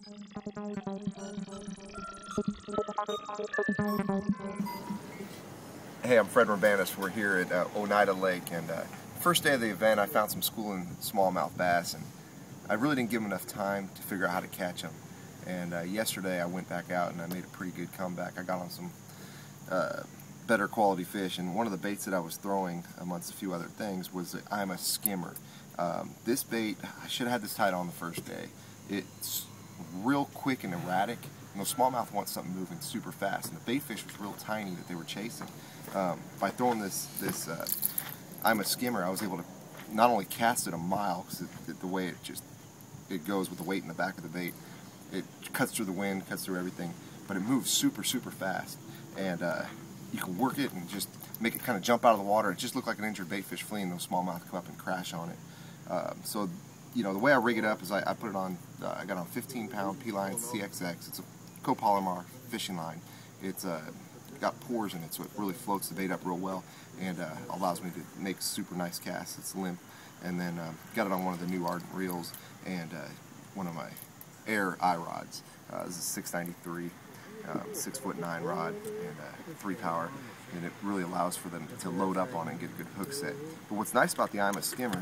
Hey, I'm Fred Urbanis. We're here at Oneida Lake, and first day of the event I found some schooling smallmouth bass, and I really didn't give them enough time to figure out how to catch them. And yesterday I went back out and I made a pretty good comeback. I got on some better quality fish, and one of the baits that I was throwing, amongst a few other things, was the IMA skimmer. This bait, I should have had this tied on the first day. It's real quick and erratic, and those smallmouth want something moving super fast, and the bait fish was real tiny that they were chasing. By throwing this IMA skimmer, I was able to not only cast it a mile, because the way it goes with the weight in the back of the bait, it cuts through the wind, cuts through everything, but it moves super fast, and you can work it and just make it kind of jump out of the water. It just looked like an injured bait fish fleeing. Those smallmouth come up and crash on it. So, you know, the way I rig it up is I put it on, I got on 15-pound P-Line CXX. It's a copolymer fishing line. It's got pores in it, so it really floats the bait up real well, and allows me to make super nice casts. It's limp. And then got it on one of the new Ardent reels and one of my Air eye rods. This is a 693, 6'9" rod, and 3 power, and it really allows for them to load up on it and get a good hook set. But what's nice about the IMA skimmer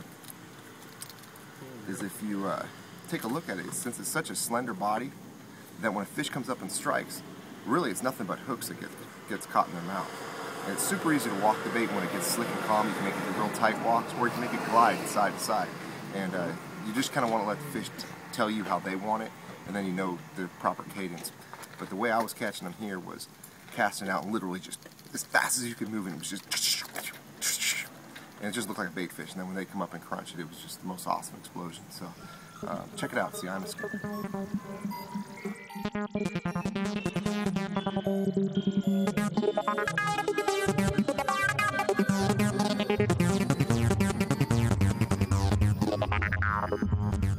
is if you take a look at it, since it's such a slender body, that when a fish comes up and strikes, really it's nothing but hooks that gets caught in their mouth. And it's super easy to walk the bait when it gets slick and calm. You can make it do real tight walks, or you can make it glide side to side. And you just kind of want to let the fish tell you how they want it, and then you know the proper cadence. But the way I was catching them here was casting out literally just as fast as you could move it. It was just, and it just looked like a bait fish. And then when they come up and crunch it, it was just the most awesome explosion. So check it out. It's the IMA skimmer.